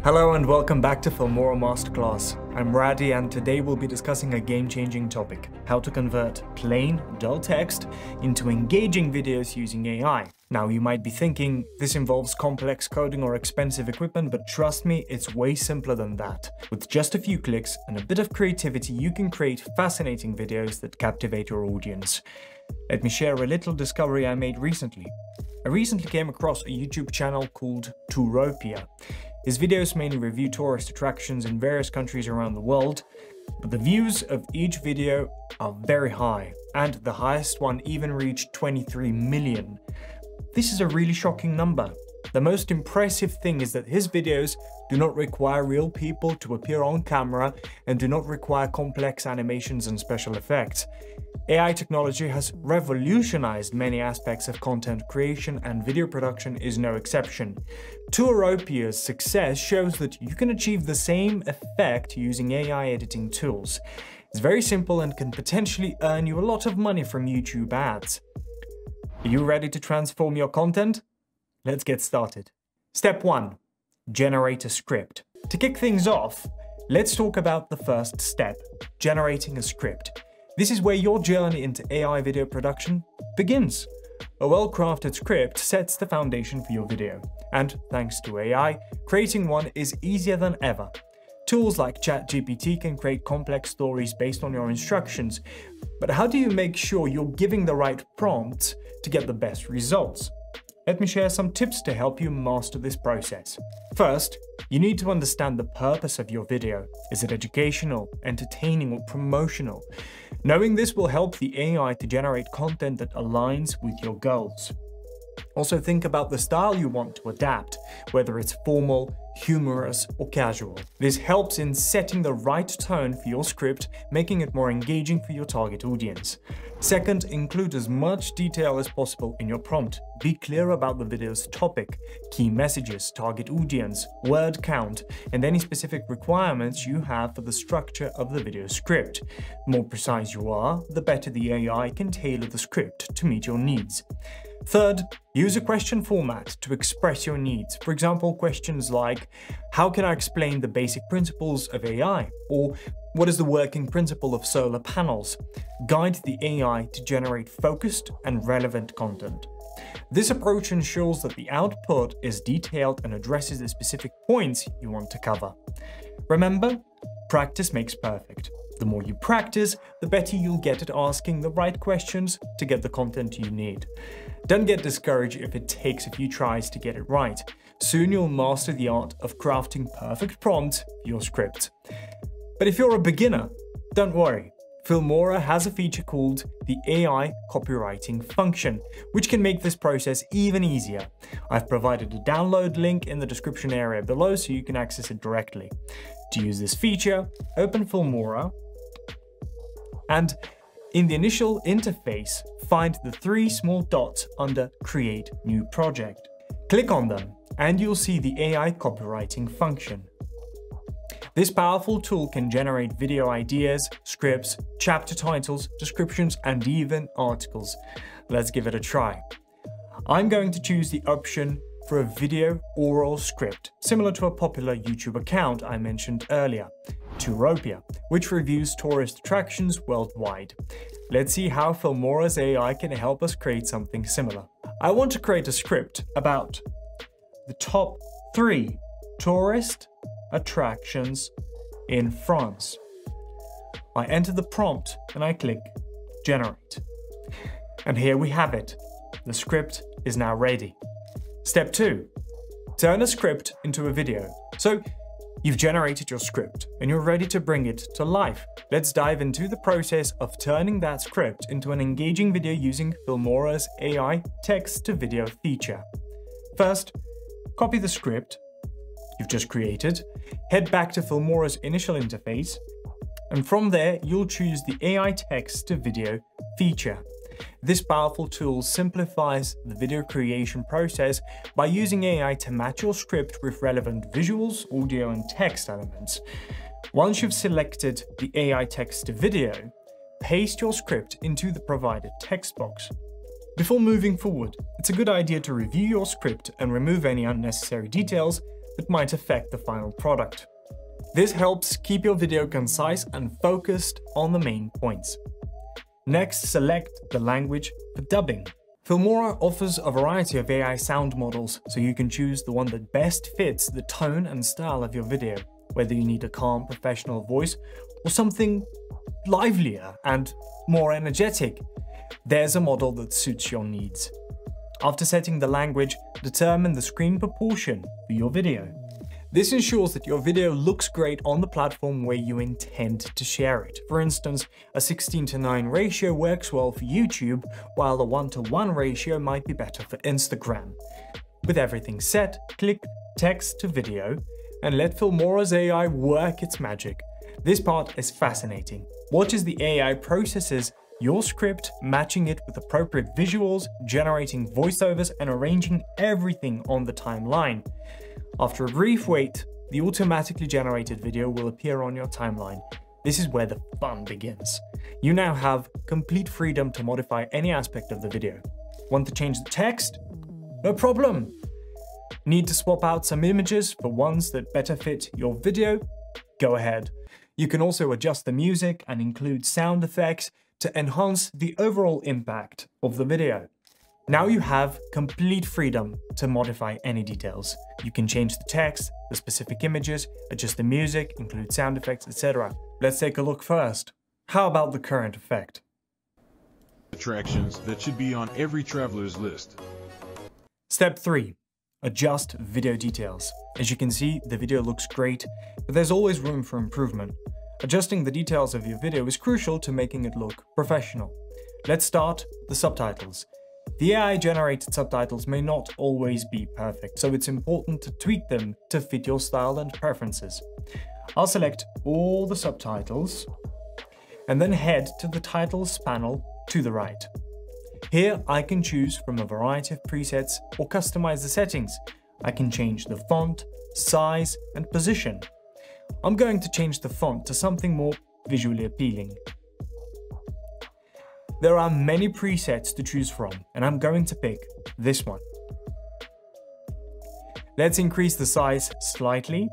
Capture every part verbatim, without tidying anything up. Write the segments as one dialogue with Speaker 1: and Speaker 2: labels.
Speaker 1: Hello and welcome back to Filmora Masterclass. I'm Radi and today we'll be discussing a game-changing topic, how to convert plain, dull text into engaging videos using A I. Now you might be thinking, this involves complex coding or expensive equipment, but trust me, it's way simpler than that. With just a few clicks and a bit of creativity, you can create fascinating videos that captivate your audience. Let me share a little discovery I made recently. I recently came across a YouTube channel called Touropia. His videos mainly review tourist attractions in various countries around the world, but the views of each video are very high, and the highest one even reached twenty-three million. This is a really shocking number. The most impressive thing is that his videos do not require real people to appear on camera and do not require complex animations and special effects. A I technology has revolutionized many aspects of content creation, and video production is no exception. Touropia's success shows that you can achieve the same effect using A I editing tools. It's very simple and can potentially earn you a lot of money from YouTube ads. Are you ready to transform your content? Let's get started. Step one. Generate a script. To kick things off, let's talk about the first step, generating a script. This is where your journey into A I video production begins. A well-crafted script sets the foundation for your video, and thanks to A I, creating one is easier than ever. Tools like ChatGPT can create complex stories based on your instructions, but how do you make sure you're giving the right prompts to get the best results? Let me share some tips to help you master this process. First, you need to understand the purpose of your video. Is it educational, entertaining, or promotional? Knowing this will help the A I to generate content that aligns with your goals. Also think about the style you want to adapt, whether it's formal, humorous, or casual. This helps in setting the right tone for your script, making it more engaging for your target audience. Second, include as much detail as possible in your prompt. Be clear about the video's topic, key messages, target audience, word count, and any specific requirements you have for the structure of the video script. The more precise you are, the better the A I can tailor the script to meet your needs. Third, use a question format to express your needs. For example, questions like, how can I explain the basic principles of A I? Or, what is the working principle of solar panels? Guide the A I to generate focused and relevant content. This approach ensures that the output is detailed and addresses the specific points you want to cover. Remember, practice makes perfect. The more you practice, the better you'll get at asking the right questions to get the content you need. Don't get discouraged if it takes a few tries to get it right. Soon you'll master the art of crafting perfect prompts for your script. But if you're a beginner, don't worry. Filmora has a feature called the A I copywriting function, which can make this process even easier. I've provided a download link in the description area below so you can access it directly. To use this feature, open Filmora, and in the initial interface, find the three small dots under Create New Project. Click on them, and you'll see the A I copywriting function. This powerful tool can generate video ideas, scripts, chapter titles, descriptions, and even articles. Let's give it a try. I'm going to choose the option for a video oral script, similar to a popular YouTube account I mentioned earlier, Touropia, which reviews tourist attractions worldwide. Let's see how Filmora's A I can help us create something similar. I want to create a script about the top three tourist attractions in France. I enter the prompt and I click Generate. And here we have it. The script is now ready. Step two. Turn a script into a video. So you've generated your script and you're ready to bring it to life. Let's dive into the process of turning that script into an engaging video using Filmora's A I text-to-video feature. First, copy the script you've just created, head back to Filmora's initial interface, and from there you'll choose the A I text-to-video feature. This powerful tool simplifies the video creation process by using A I to match your script with relevant visuals, audio, and text elements. Once you've selected the A I text-to-video, paste your script into the provided text box. Before moving forward, it's a good idea to review your script and remove any unnecessary details that might affect the final product. This helps keep your video concise and focused on the main points. Next, select the language for dubbing. Filmora offers a variety of A I sound models, so you can choose the one that best fits the tone and style of your video, whether you need a calm professional voice or something livelier and more energetic. There's a model that suits your needs. After setting the language, determine the screen proportion for your video. This ensures that your video looks great on the platform where you intend to share it. For instance, a sixteen to nine ratio works well for YouTube, while a one to one ratio might be better for Instagram. With everything set, click Text to Video and let Filmora's A I work its magic. This part is fascinating. Watch as the A I processes your script, matching it with appropriate visuals, generating voiceovers, and arranging everything on the timeline. After a brief wait, the automatically generated video will appear on your timeline. This is where the fun begins. You now have complete freedom to modify any aspect of the video. Want to change the text? No problem. Need to swap out some images for ones that better fit your video? Go ahead. You can also adjust the music and include sound effects to enhance the overall impact of the video. Now you have complete freedom to modify any details. You can change the text, the specific images, adjust the music, include sound effects, et cetera. Let's take a look first. How about the current effect?
Speaker 2: Attractions that should be on every traveler's list.
Speaker 1: Step three. Adjust video details. As you can see, the video looks great, but there's always room for improvement. Adjusting the details of your video is crucial to making it look professional. Let's start with the subtitles. The A I-generated subtitles may not always be perfect, so it's important to tweak them to fit your style and preferences. I'll select all the subtitles and then head to the titles panel to the right. Here I can choose from a variety of presets or customize the settings. I can change the font, size, and position. I'm going to change the font to something more visually appealing. There are many presets to choose from, and I'm going to pick this one. Let's increase the size slightly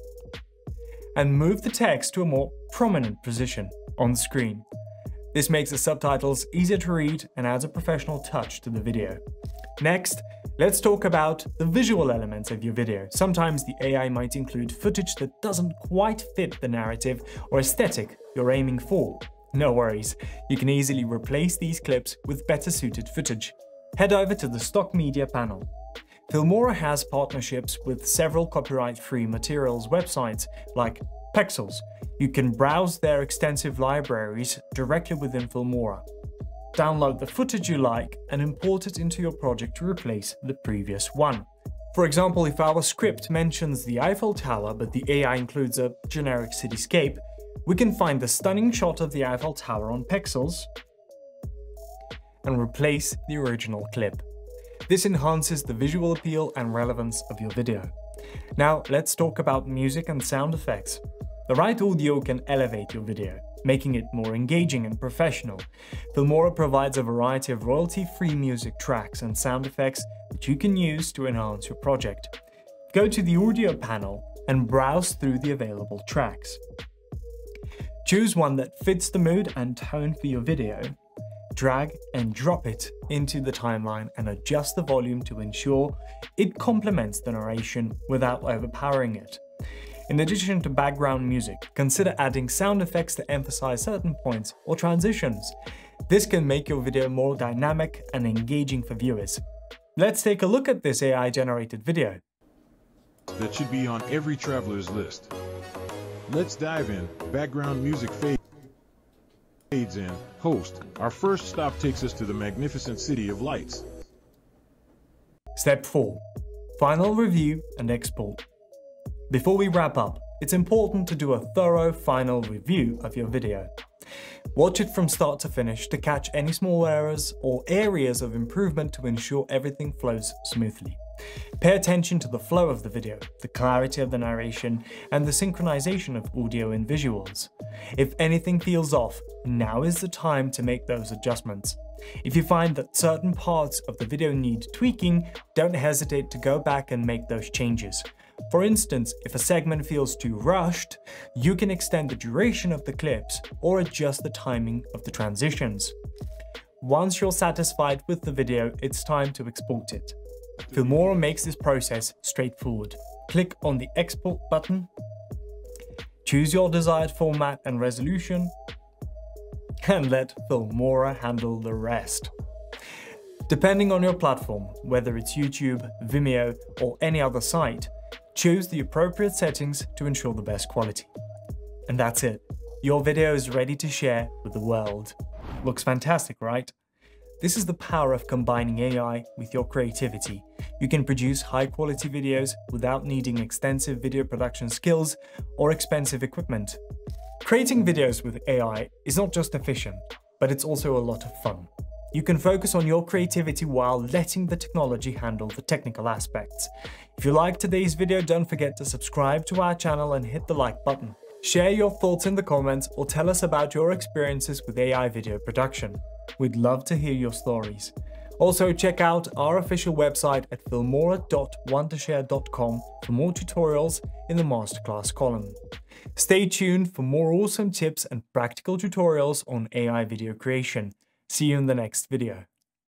Speaker 1: and move the text to a more prominent position on the screen. This makes the subtitles easier to read and adds a professional touch to the video. Next, let's talk about the visual elements of your video. Sometimes the A I might include footage that doesn't quite fit the narrative or aesthetic you're aiming for. No worries, you can easily replace these clips with better suited footage. Head over to the Stock Media panel. Filmora has partnerships with several copyright-free materials websites like Pexels. You can browse their extensive libraries directly within Filmora. Download the footage you like and import it into your project to replace the previous one. For example, if our script mentions the Eiffel Tower but the A I includes a generic cityscape, we can find the stunning shot of the Eiffel Tower on Pexels and replace the original clip. This enhances the visual appeal and relevance of your video. Now let's talk about music and sound effects. The right audio can elevate your video, making it more engaging and professional. Filmora provides a variety of royalty-free music tracks and sound effects that you can use to enhance your project. Go to the audio panel and browse through the available tracks. Choose one that fits the mood and tone for your video. Drag and drop it into the timeline and adjust the volume to ensure it complements the narration without overpowering it. In addition to background music, consider adding sound effects to emphasize certain points or transitions. This can make your video more dynamic and engaging for viewers. Let's take a look at this A I-generated video.
Speaker 2: That should be on every traveler's list. Let's dive in. Background music fades in. Host. Our first stop takes us to the magnificent city of lights.
Speaker 1: Step four. Final review and export. Before we wrap up, it's important to do a thorough final review of your video. Watch it from start to finish to catch any small errors or areas of improvement to ensure everything flows smoothly. Pay attention to the flow of the video, the clarity of the narration, and the synchronization of audio and visuals. If anything feels off, now is the time to make those adjustments. If you find that certain parts of the video need tweaking, don't hesitate to go back and make those changes. For instance, if a segment feels too rushed, you can extend the duration of the clips or adjust the timing of the transitions. Once you're satisfied with the video, it's time to export it. Filmora makes this process straightforward. Click on the Export button, choose your desired format and resolution, and let Filmora handle the rest. Depending on your platform, whether it's YouTube, Vimeo, or any other site, choose the appropriate settings to ensure the best quality. And that's it. Your video is ready to share with the world. Looks fantastic, right? This is the power of combining A I with your creativity. You can produce high-quality videos without needing extensive video production skills or expensive equipment. Creating videos with A I is not just efficient, but it's also a lot of fun. You can focus on your creativity while letting the technology handle the technical aspects. If you liked today's video, don't forget to subscribe to our channel and hit the like button. Share your thoughts in the comments or tell us about your experiences with A I video production. We'd love to hear your stories. Also, check out our official website at filmora dot wondershare dot com for more tutorials in the masterclass column. Stay tuned for more awesome tips and practical tutorials on A I video creation. See you in the next video.